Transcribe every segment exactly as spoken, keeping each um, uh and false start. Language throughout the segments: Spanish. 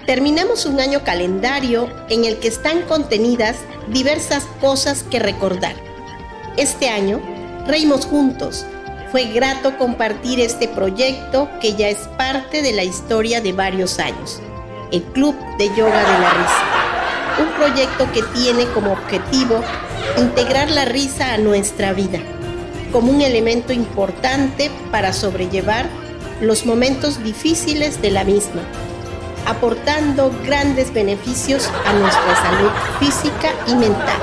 Terminamos un año calendario en el que están contenidas diversas cosas que recordar. Este año, reímos juntos. Fue grato compartir este proyecto que ya es parte de la historia de varios años. El Club de Yoga de la Risa. Un proyecto que tiene como objetivo integrar la risa a nuestra vida, como un elemento importante para sobrellevar los momentos difíciles de la misma, aportando grandes beneficios a nuestra salud física y mental.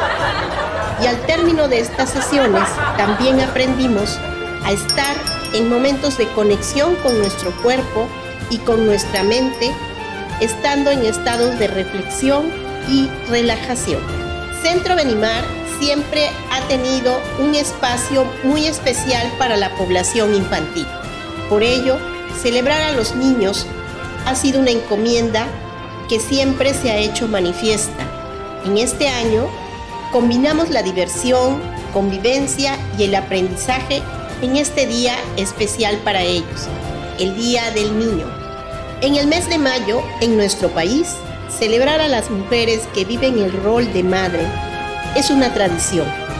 Y al término de estas sesiones también aprendimos a estar en momentos de conexión con nuestro cuerpo y con nuestra mente, estando en estados de reflexión y relajación. Centro Benimar siempre ha tenido un espacio muy especial para la población infantil. Por ello, celebrar a los niños ha sido una encomienda que siempre se ha hecho manifiesta. En este año, combinamos la diversión, convivencia y el aprendizaje en este día especial para ellos, el Día del Niño. En el mes de mayo, en nuestro país, celebrar a las mujeres que viven el rol de madre es una tradición,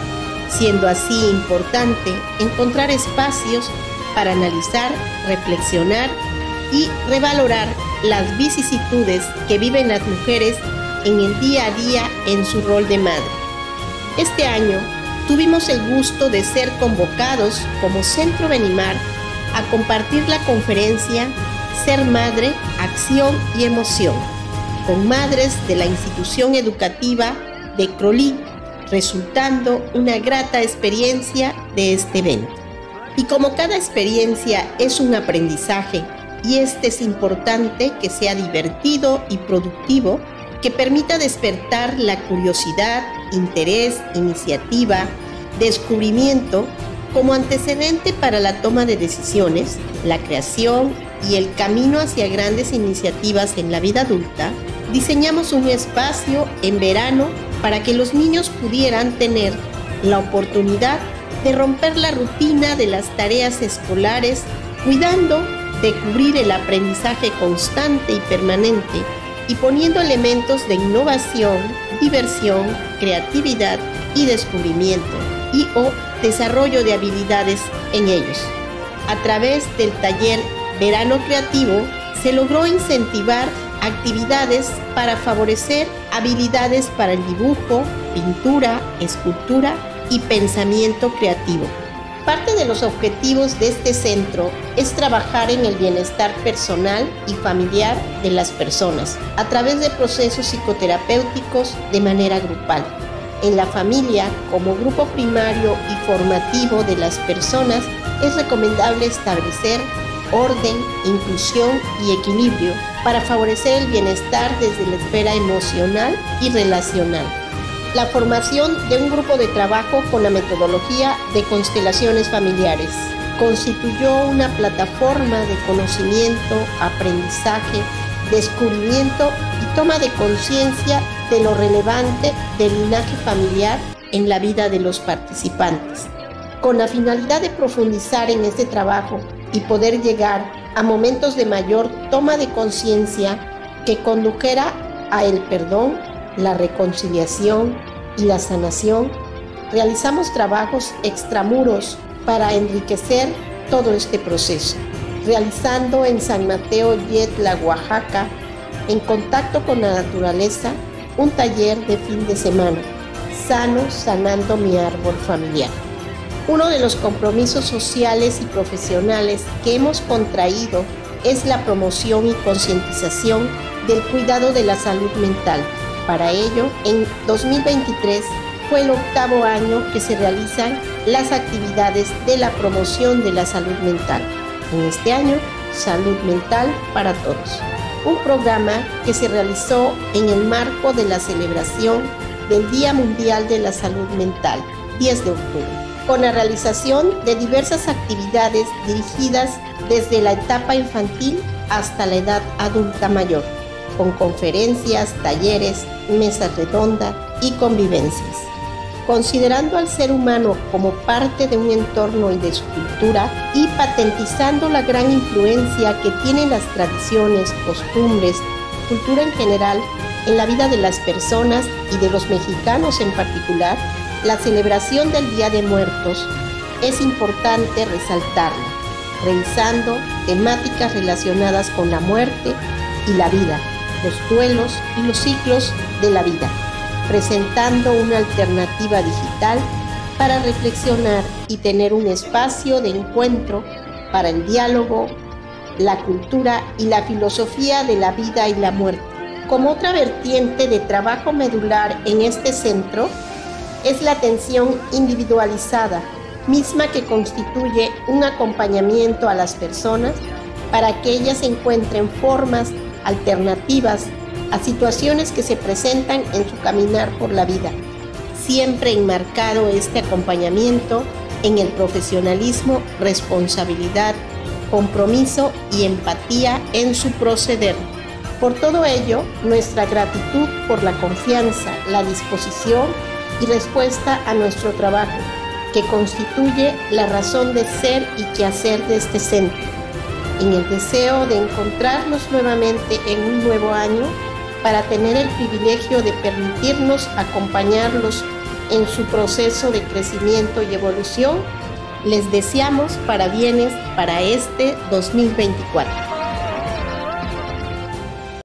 siendo así importante encontrar espacios para analizar, reflexionar y revalorar las vicisitudes que viven las mujeres en el día a día en su rol de madre. Este año tuvimos el gusto de ser convocados como Centro Benimar a compartir la conferencia Ser Madre, Acción y Emoción con madres de la institución educativa de Crolí, resultando una grata experiencia de este evento. Y como cada experiencia es un aprendizaje y este es importante que sea divertido y productivo, que permita despertar la curiosidad, interés, iniciativa, descubrimiento como antecedente para la toma de decisiones, la creación y el camino hacia grandes iniciativas en la vida adulta, diseñamos un espacio en verano para que los niños pudieran tener la oportunidad de romper la rutina de las tareas escolares, cuidando de cubrir el aprendizaje constante y permanente y poniendo elementos de innovación, diversión, creatividad y descubrimiento y o desarrollo de habilidades en ellos. A través del taller Verano Creativo se logró incentivar actividades para favorecer habilidades para el dibujo, pintura, escultura y pensamiento creativo. Parte de los objetivos de este centro es trabajar en el bienestar personal y familiar de las personas a través de procesos psicoterapéuticos de manera grupal. En la familia, como grupo primario y formativo de las personas, es recomendable establecer orden, inclusión y equilibrio para favorecer el bienestar desde la esfera emocional y relacional. La formación de un grupo de trabajo con la metodología de constelaciones familiares constituyó una plataforma de conocimiento, aprendizaje, descubrimiento y toma de conciencia de lo relevante del linaje familiar en la vida de los participantes, con la finalidad de profundizar en este trabajo y poder llegar a momentos de mayor toma de conciencia que condujera a el perdón, la reconciliación y la sanación. Realizamos trabajos extramuros para enriquecer todo este proceso, realizando en San Mateo Yetla, Oaxaca, en contacto con la naturaleza, un taller de fin de semana, Sano Sanando mi Árbol Familiar. Uno de los compromisos sociales y profesionales que hemos contraído es la promoción y concientización del cuidado de la salud mental. Para ello, en dos mil veintitrés fue el octavo año que se realizan las actividades de la promoción de la salud mental. En este año, Salud Mental para Todos, un programa que se realizó en el marco de la celebración del Día Mundial de la Salud Mental, diez de octubre, con la realización de diversas actividades dirigidas desde la etapa infantil hasta la edad adulta mayor, con conferencias, talleres, mesas redondas y convivencias. Considerando al ser humano como parte de un entorno y de su cultura y patentizando la gran influencia que tienen las tradiciones, costumbres cultura en general, en la vida de las personas y de los mexicanos en particular, la celebración del Día de Muertos es importante resaltarla, revisando temáticas relacionadas con la muerte y la vida, los duelos y los ciclos de la vida, presentando una alternativa digital para reflexionar y tener un espacio de encuentro para el diálogo, la cultura y la filosofía de la vida y la muerte. Como otra vertiente de trabajo medular en este centro es la atención individualizada, misma que constituye un acompañamiento a las personas para que ellas encuentren formas alternativas a situaciones que se presentan en su caminar por la vida, siempre enmarcado este acompañamiento en el profesionalismo, responsabilidad, compromiso y empatía en su proceder. Por todo ello, nuestra gratitud por la confianza, la disposición y respuesta a nuestro trabajo, que constituye la razón de ser y quehacer de este centro, en el deseo de encontrarnos nuevamente en un nuevo año para tener el privilegio de permitirnos acompañarlos en su proceso de crecimiento y evolución. Les deseamos parabienes para este dos mil veinticuatro.